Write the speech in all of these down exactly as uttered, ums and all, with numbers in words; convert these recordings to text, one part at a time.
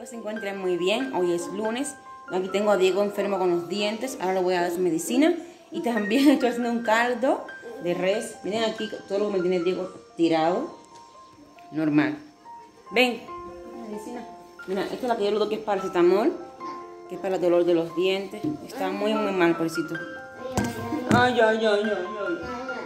que se encuentren muy bien. Hoy es lunes. Aquí tengo a Diego enfermo con los dientes. Ahora le voy a dar su medicina. Y también estoy haciendo un caldo de res. Miren aquí todo lo que me tiene Diego tirado. Normal. Ven. Medicina. Mira, esta es la que yo le doy, que es paracetamol. Que es para el dolor de los dientes. Está muy, muy mal, pobrecito. Ay, ay, ay, ay, ay.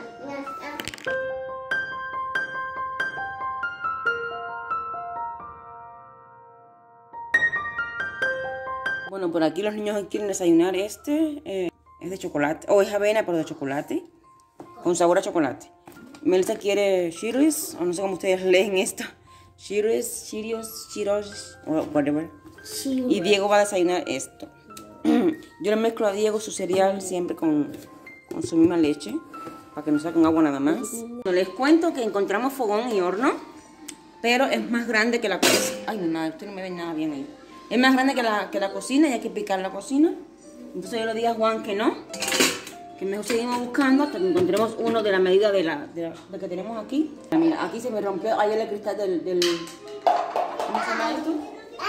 Bueno, por aquí los niños quieren desayunar este. Eh, es de chocolate. O es avena, pero de chocolate. Con sabor a chocolate. Melissa quiere Cheerios. O no sé cómo ustedes leen esto. Cheerios, Cheerios, Cheerios. O whatever. Cheerios. Y Diego va a desayunar esto. Yo le mezclo a Diego su cereal siempre con, con su misma leche. Para que no sea con agua nada más. Uh-huh. Les cuento que encontramos fogón y horno. Pero es más grande que la cocina. Ay, mi madre, usted no me ve nada bien ahí. Es más grande que la, que la cocina y hay que picar la cocina. Entonces yo le dije a Juan que no. Que mejor seguimos buscando hasta que encontremos uno de la medida de la, de la de que tenemos aquí. Mira, aquí se me rompió ayer el cristal del... del ¿cómo se llama esto?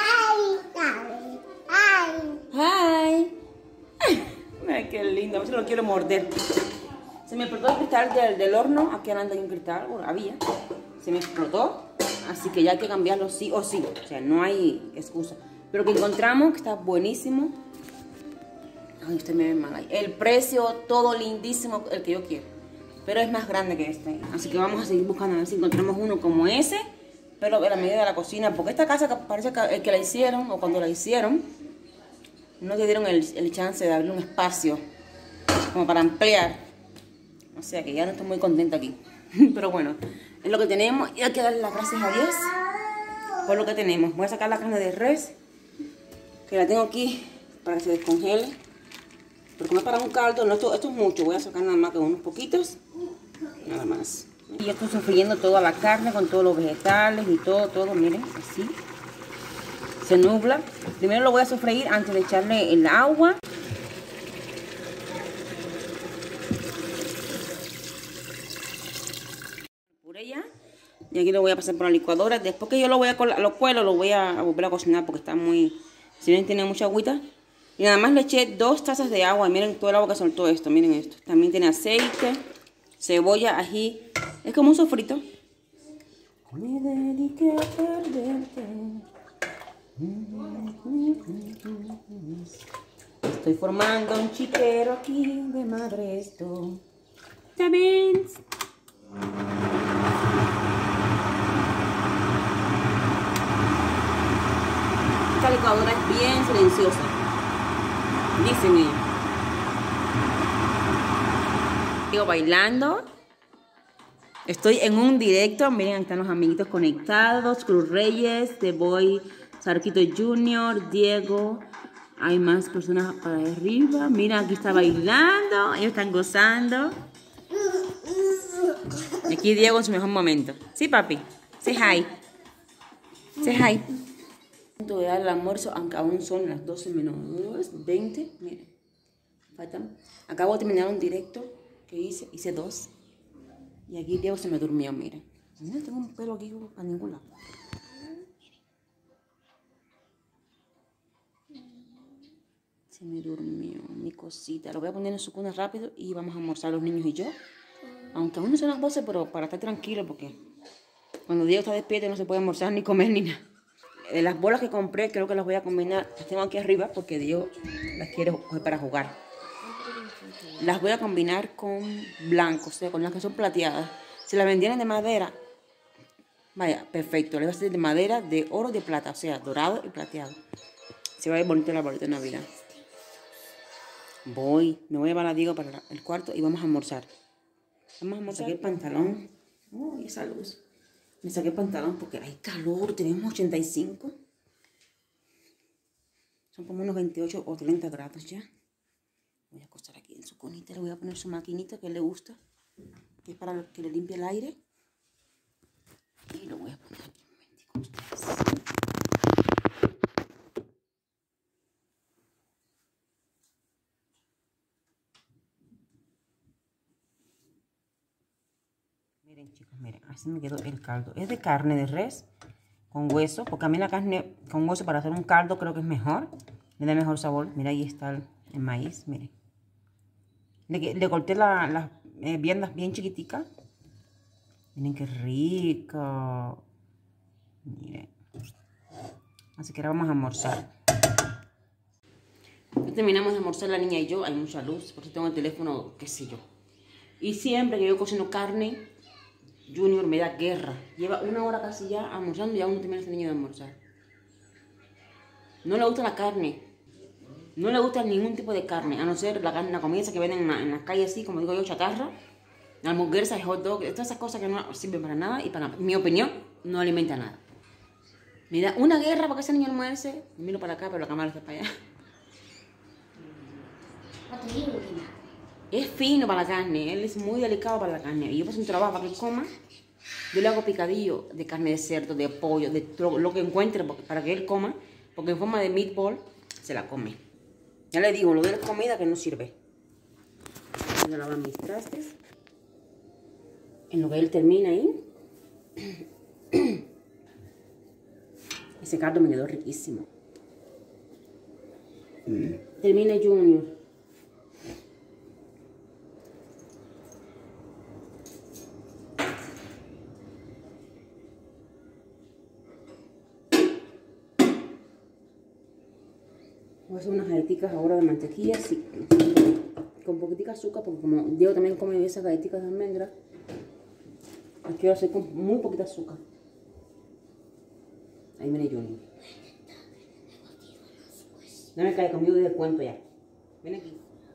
¡Ay! ¡Ay! Mira qué lindo, a ver si lo quiero morder. Se me explotó el cristal del, del horno. Aquí anda hay un cristal, bueno, había. Se me explotó. Así que ya hay que cambiarlo sí o sí. O sea, no hay excusa. Pero que encontramos, que está buenísimo. Ay, usted me ve mal ahí. El precio, todo lindísimo, el que yo quiero. Pero es más grande que este. Así que vamos a seguir buscando a ver si encontramos uno como ese. Pero de la medida de la cocina. Porque esta casa parece que el que la hicieron, o cuando la hicieron, no te dieron el, el chance de darle un espacio como para ampliar. O sea que ya no estoy muy contenta aquí. Pero bueno, es lo que tenemos. Y hay que darle las gracias a Dios por lo que tenemos. Voy a sacar la carne de res, que la tengo aquí para que se descongele. Pero como es para un caldo, no, esto, esto es mucho. Voy a sacar nada más que unos poquitos. Nada más. Y yo estoy sofriendo toda la carne con todos los vegetales y todo, todo. Miren, así. Se nubla. Primero lo voy a sofreír antes de echarle el agua. Puré ya. Y aquí lo voy a pasar por la licuadora. Después que yo lo voy a lo cuelo, lo voy a volver a cocinar porque está muy... Si bien tiene mucha agüita. Y nada más le eché dos tazas de agua. Y miren todo el agua que soltó esto. Miren esto. También tiene aceite, cebolla, ají. Es como un sofrito. Me dediqué a perderte. Estoy formando un chiquero aquí de madre esto. ¿Está bien? Esta licuadora es bien silenciosa. Dicen ellos. Sigo bailando. Estoy en un directo. Miren, ahí están los amiguitos conectados. Cruz Reyes, The Boy, Sarquito Junior, Diego. Hay más personas para arriba. Mira, aquí está bailando. Ellos están gozando. Y aquí Diego en su mejor momento. Sí, papi. Say hi. Say hi. Voy a dar el almuerzo, aunque aún son las doce menos veinte. Miren, faltan. Acabo de terminar un directo que hice, hice dos. Y aquí Diego se me durmió, miren. Miren, tengo un pelo aquí a ningún lado. Se me durmió mi cosita. Lo voy a poner en su cuna rápido y vamos a almorzar los niños y yo. Aunque aún no son las doce, pero para estar tranquilo, porque cuando Diego está despierto no se puede almorzar ni comer ni nada. Las bolas que compré creo que las voy a combinar. Las tengo aquí arriba porque Dios las quiere para jugar. Las voy a combinar con blanco, o sea, con las que son plateadas. Si las vendieran de madera, vaya, perfecto. Les va a ser de madera, de oro, de plata, o sea, dorado y plateado. Se va a ver bonito la bolita de Navidad. Voy, me voy a llevar a Diego para el cuarto y vamos a almorzar. Vamos a almorzar. Saqué el pantalón. Uy, esa luz. Me saqué el pantalón porque hay calor, tenemos ochenta y cinco. Son como unos veintiocho o treinta grados ya. Voy a acostar aquí en su conita, le voy a poner su maquinita que le gusta, que es para que le limpie el aire. Y lo voy a poner aquí un momentico con ustedes. Miren chicos, miren, así me quedó el caldo. Es de carne de res con hueso, porque a mí la carne con hueso para hacer un caldo creo que es mejor. Le da mejor sabor. Mira, ahí está el, el maíz, miren. Le, le corté las la, eh, viandas bien chiquiticas. Miren qué rico. Miren. Así que ahora vamos a almorzar. Ya terminamos de almorzar la niña y yo. Hay mucha luz, por eso tengo el teléfono, qué sé yo. Y siempre que yo cocino carne, Junior me da guerra. Lleva una hora casi ya almorzando y aún no termina ese niño de almorzar. No le gusta la carne. No le gusta ningún tipo de carne, a no ser la carne, la comida esa que venden en, la, en las calles así, como digo yo, chatarra. La hamburguesa, el hot dog, todas esas cosas que no sirven para nada y para mi opinión no alimenta nada. Me da una guerra para que ese niño almuerce. Me miro para acá, pero la cámara está para allá. Es fino para la carne, él es muy delicado para la carne. Y yo paso un trabajo para que él coma. Yo le hago picadillo de carne de cerdo, de pollo, de lo, lo que encuentre para que él coma. Porque en forma de meatball se la come. Ya le digo, lo de la comida que no sirve. Voy a lavar mis trastes. En lo que él termina ahí. Ese caldo me quedó riquísimo. Termina Junior. Voy a hacer unas galletitas ahora de mantequilla, sí, con poquitica azúcar, porque como Diego también come esas galletitas de almendra, las quiero hacer con muy poquita azúcar. Ahí viene Junior. No me cae conmigo desde el cuento ya. Ven aquí.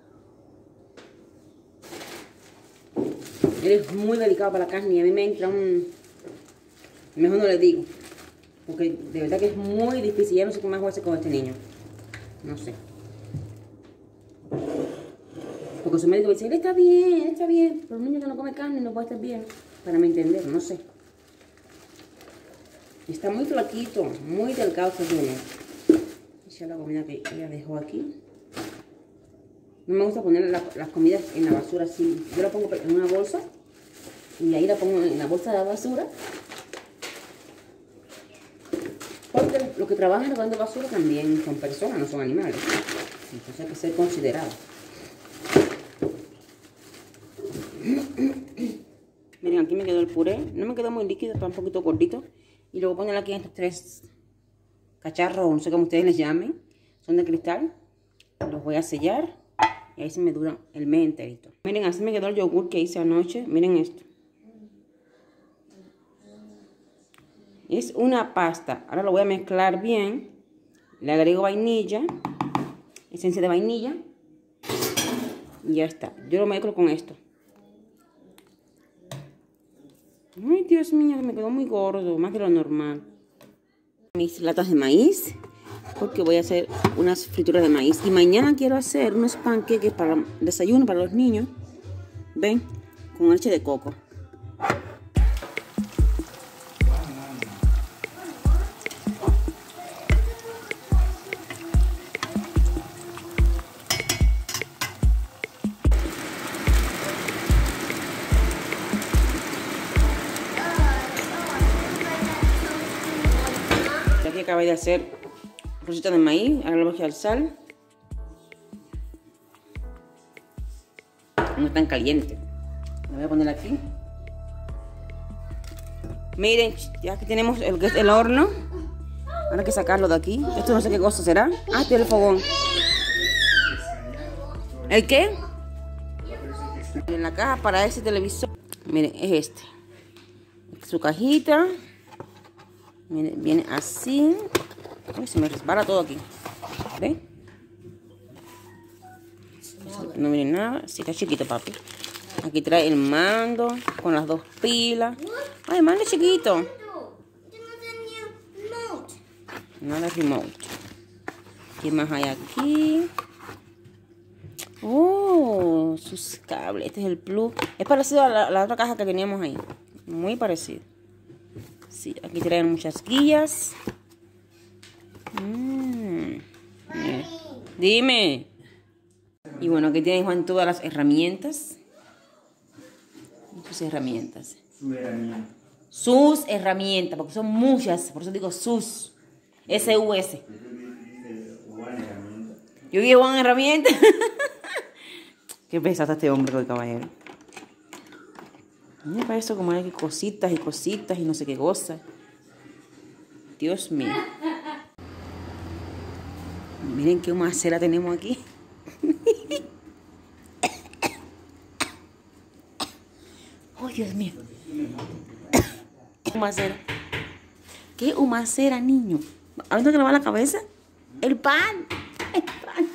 Él es muy delicado para la carne y a mí me entra un... Mejor no le digo, porque de verdad que es muy difícil. Ya no sé qué más voy a hacer con este niño. No sé. Porque su médico dice, él está bien, él está bien. Pero un niño que no come carne no puede estar bien. Para me entender, no sé. Está muy flaquito, muy delgado este Junior. Esa es la comida que ella dejó aquí. No me gusta poner la, las comidas en la basura así. Yo la pongo en una bolsa. Y ahí la pongo en la bolsa de la basura. Porque los que trabajan recogiendo basura también son personas, no son animales. Entonces hay que ser considerado. Miren, aquí me quedó el puré. No me quedó muy líquido, está un poquito gordito. Y luego ponen aquí en estos tres cacharros, no sé cómo ustedes les llamen. Son de cristal. Los voy a sellar. Y ahí se me dura el mes enterito. Miren, así me quedó el yogur que hice anoche. Miren esto. Es una pasta. Ahora lo voy a mezclar bien. Le agrego vainilla. Esencia de vainilla. Y ya está. Yo lo mezclo con esto. Ay, Dios mío, me quedó muy gordo. Más de lo normal. Mis latas de maíz. Porque voy a hacer unas frituras de maíz. Y mañana quiero hacer unos panqueques para desayuno para los niños. ¿Ven? Con leche de coco. Aquí acabé de hacer rosita de maíz, ahora le voy a echar sal. No es tan caliente. Lo voy a poner aquí. Miren, ya que tenemos el, el horno. Ahora hay que sacarlo de aquí. Esto no sé qué cosa será. Ah, este es el fogón. ¿El qué? En la caja para ese televisor. Miren, es este. Su cajita. Miren, viene así. Uy, se me resbala todo aquí. ¿Ven? No viene nada. Sí, está chiquito, papi. Aquí trae el mando con las dos pilas. Ay, el mando es chiquito. Nada remote. ¿Qué más hay aquí? Oh, sus cables. Este es el plug. Es parecido a la, la otra caja que teníamos ahí. Muy parecido. Sí, aquí traen muchas guías. Mm, dime. Y bueno, aquí tienen Juan todas las herramientas. Sus herramientas. Su herramienta. sus herramientas, porque son muchas, por eso digo sus, S U S. Yo dije Juan herramienta. Qué pesado este hombre, el caballero. Mira para eso como hay cositas y cositas y no sé qué cosas. Dios mío. Miren qué macera tenemos aquí. Oh, Dios mío. Humacera. ¿Qué humacera, niño? ¿A dónde que le va la cabeza? El pan. El pan.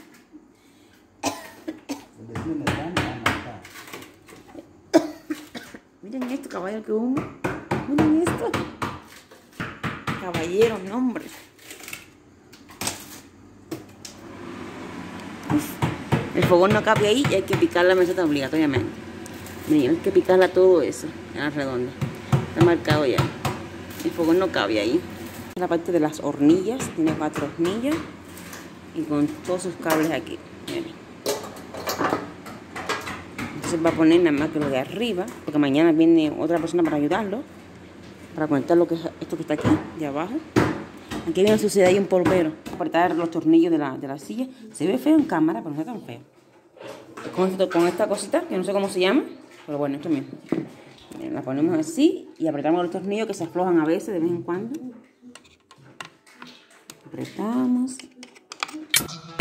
Miren esto, caballero, que humo. Miren esto. Caballero, no, hombre. Uf. El fogón no cabe ahí y hay que picar la meseta obligatoriamente. Miren, hay que picarla todo eso, en la redonda. Está marcado ya. El fogón no cabe ahí. La parte de las hornillas, tiene cuatro hornillas y con todos sus cables aquí. Miren. Entonces va a poner nada más que lo de arriba, porque mañana viene otra persona para ayudarlo, para conectar lo que es esto que está aquí, de abajo. Aquí viene suciedad y un polvero. Apretar los tornillos de la, de la silla. Se ve feo en cámara, pero no está tan feo. Con, esto, con esta cosita, que no sé cómo se llama, pero bueno, esto mismo. Miren, la ponemos así y apretamos los tornillos que se aflojan a veces, de vez en cuando. Apretamos.